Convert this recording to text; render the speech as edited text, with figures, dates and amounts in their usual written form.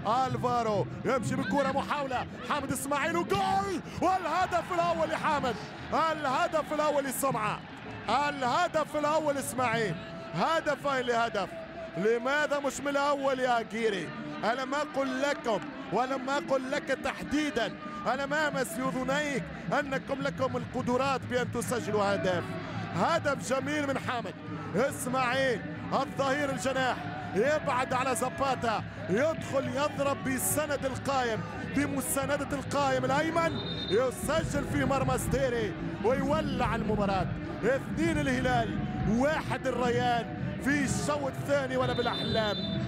الفارو يمشي بكرة محاولة، حامد اسماعيل وجول، والهدف الأول لحامد، الهدف الأول للسمعة، الهدف الأول اسماعيل، هدفين لهدف. لماذا مش من الأول يا جيري؟ أنا ما أقول لكم ولم أقل لك تحديدا، أنا ما أمس أذنيك أنكم لكم القدرات بأن تسجلوا أهداف. هدف جميل من حامد اسماعيل، الظهير الجناح يبعد على زباتا، يدخل يضرب بسند القائم، بمساندة القائم الأيمن، يسجل في مرمى ستيري ويولع المباراة. 2 الهلال 1 الريان في الشوط الثاني ولا بالأحلام.